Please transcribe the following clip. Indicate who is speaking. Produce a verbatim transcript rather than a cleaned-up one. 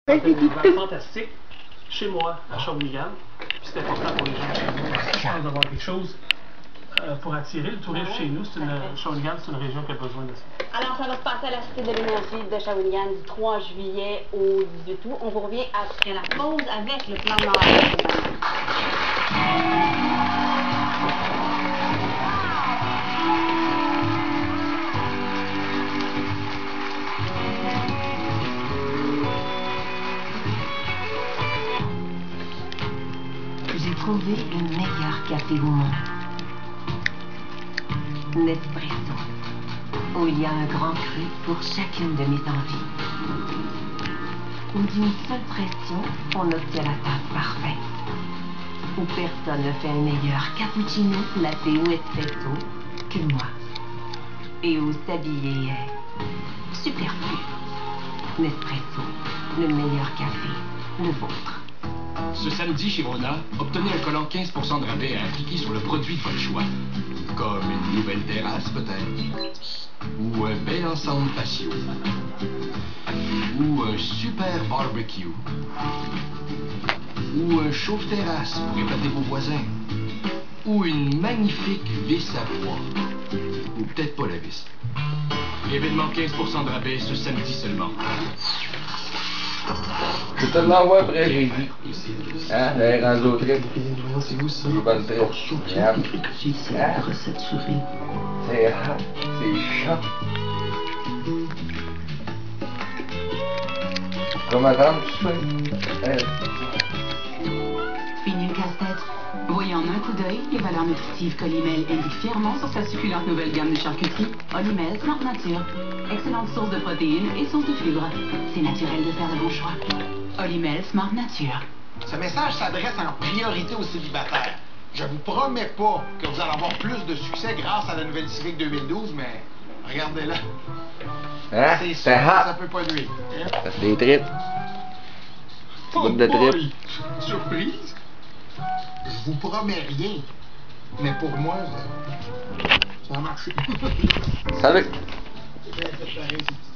Speaker 1: C'est fantastique chez moi à Shawinigan. Puis c'est important pour les gens chez nous. Je pense d'avoir quelque chose euh, pour attirer le tourisme chez nous. C'est une, Shawinigan, c'est une région qui a besoin de ça.
Speaker 2: Alors, ça va se passer à la Cité de l'énergie de Shawinigan du trois juillet au dix-huit août. On vous revient après la pause avec le plan Nord.
Speaker 3: J'ai trouvé le meilleur café au monde. Nespresso, où il y a un grand cru pour chacune de mes envies. Où d'une seule pression, on obtient la tasse parfaite. Où personne ne fait un meilleur cappuccino, latte ou espresso que moi. Et où s'habiller est superflu. Nespresso, le meilleur café, le vôtre.
Speaker 4: Ce samedi chez Rona, obtenez un collant quinze pour cent de rabais à appliquer sur le produit de votre choix. Comme une nouvelle terrasse peut-être. Ou un bel ensemble patio. Ou un super barbecue. Ou un chauffe-terrasse pour épater vos voisins. Ou une magnifique vis à pois. Ou peut-être pas la vis. Événement quinze pour cent de rabais ce samedi seulement.
Speaker 5: Je te l'envoie après, j'ai dit. Hein, les rendu au trip.
Speaker 6: C'est où ça?
Speaker 5: Je vais le trip.
Speaker 6: Regarde. C'est la recette souris.
Speaker 5: C'est hot, c'est chaud. Comment t'en tu fais?
Speaker 7: Fini le casse-tête. Voyez en un coup d'œil les valeurs nutritives qu'Olimel indique fièrement sur sa succulente nouvelle gamme de charcuterie. Olimel Smart Nature. Excellente source de protéines et source de fibres. C'est naturel de faire le bon choix. Olimel Smart Nature.
Speaker 8: Ce message s'adresse en priorité aux célibataires. Je vous promets pas que vous allez avoir plus de succès grâce à la nouvelle Civic deux mille douze, mais regardez-la.
Speaker 5: Hein?
Speaker 8: C'est
Speaker 5: C'est
Speaker 8: sûr,
Speaker 5: hot.
Speaker 8: ça peut pas nuire. Hein?
Speaker 5: Ça fait des trips.
Speaker 8: Oh
Speaker 5: Bout de
Speaker 8: boy!
Speaker 5: trip.
Speaker 8: Surprise? Je vous promets rien. Mais pour moi, ça, ça a marché.
Speaker 5: Salut!
Speaker 8: C'est bien fait pareil, c'est